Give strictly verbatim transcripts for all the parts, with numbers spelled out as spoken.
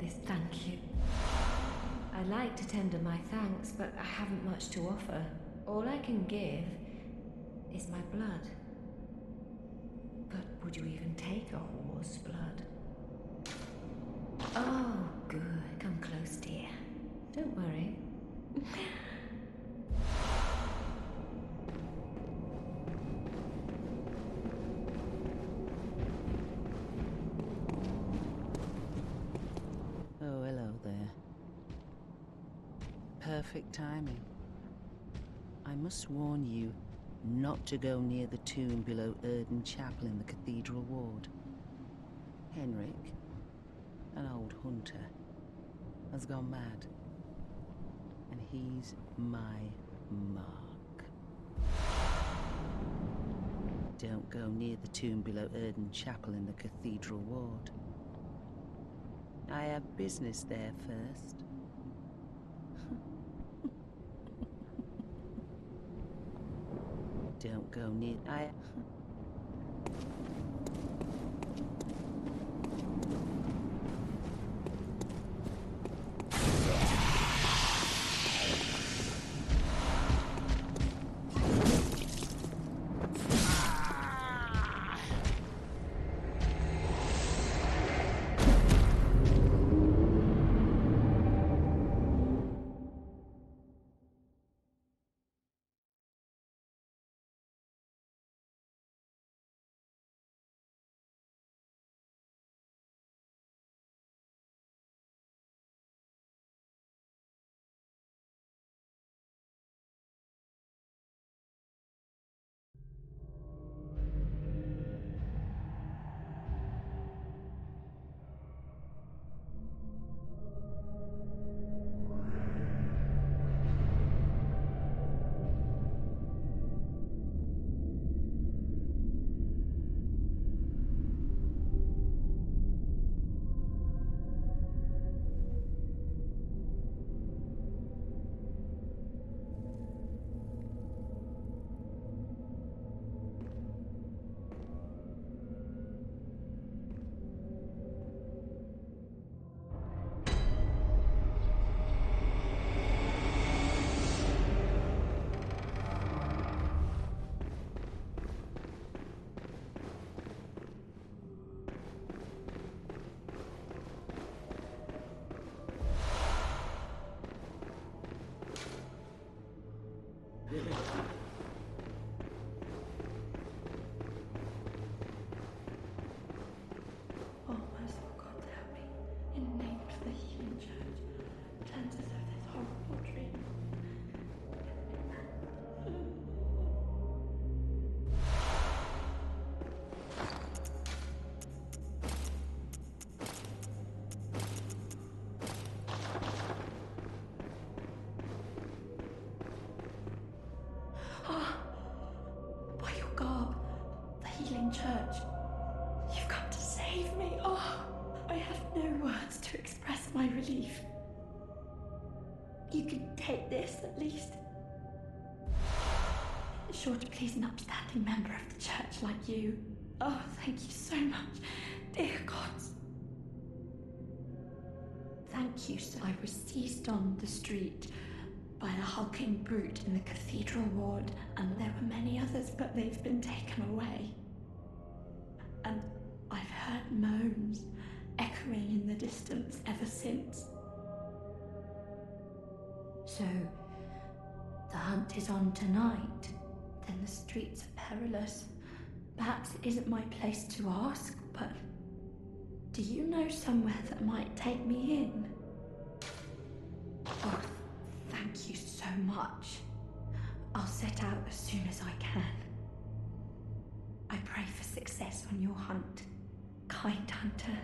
this thank you. I'd like to tender my thanks, but I haven't much to offer. All I can give is my blood. But would you even take a whore's blood? Oh, good. Come close, dear. Don't worry. Oh, hello there. Perfect timing. I must warn you not to go near the tomb below Erden Chapel in the Cathedral Ward. Henrik, an old hunter, has gone mad. And he's my mark. Don't go near the tomb below Erden Chapel in the Cathedral Ward. I have business there first. Don't go near... I... Oh, merciful God, help me. In the name of the healing church. Turns as though this horrible dream. Ah, by your garb, the healing church. You've come to save me. Oh, I have no words to express my relief. You can take this, at least. It's sure to please an upstanding member of the church like you. Oh, thank you so much, dear gods. Thank you, sir. I was seized on the street by the hulking brute in the cathedral ward, and there were many others, but they've been taken away. And I've heard moans echoing in the distance ever since. So, the hunt is on tonight? Then the streets are perilous. Perhaps it isn't my place to ask, but do you know somewhere that might take me in? Oh, thank you so much. I'll set out as soon as I can. I pray for success on your hunt, kind hunter.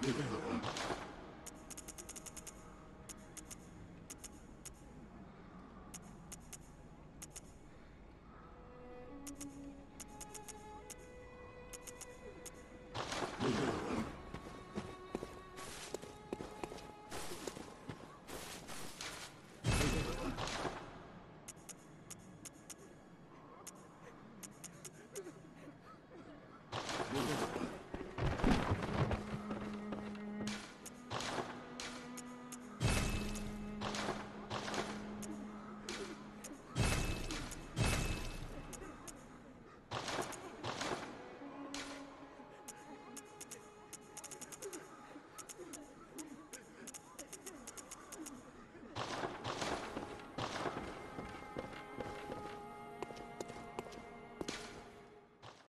together.